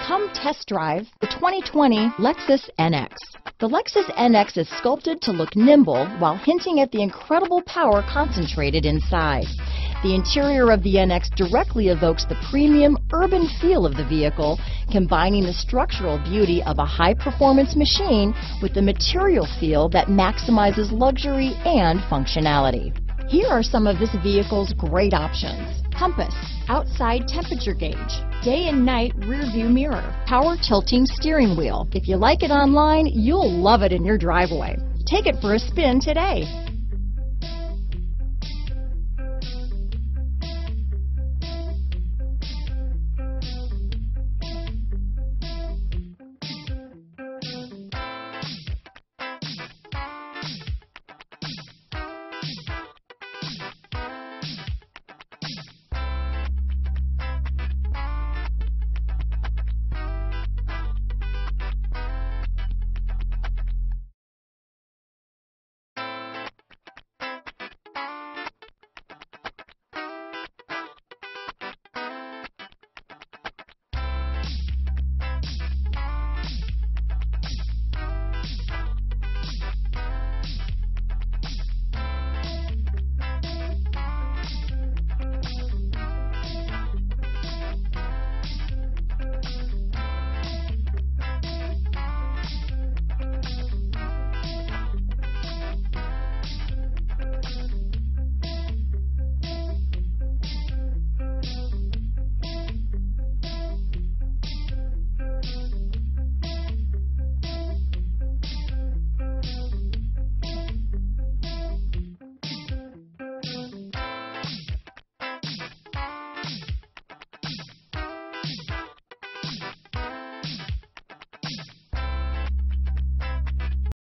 Come test drive the 2020 Lexus NX. The Lexus NX is sculpted to look nimble while hinting at the incredible power concentrated inside. The interior of the NX directly evokes the premium urban feel of the vehicle, combining the structural beauty of a high-performance machine with the material feel that maximizes luxury and functionality. Here are some of this vehicle's great options: compass, outside temperature gauge, day and night rear view mirror, power tilting steering wheel. If you like it online, you'll love it in your driveway. Take it for a spin today.